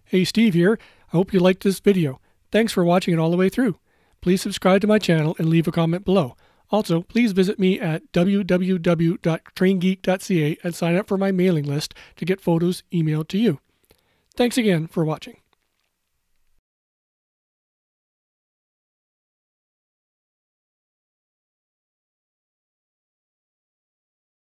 Hey, Steve here. I hope you liked this video. Thanks for watching it all the way through. Please subscribe to my channel and leave a comment below. Also, please visit me at www.traingeek.ca and sign up for my mailing list to get photos emailed to you. Thanks again for watching.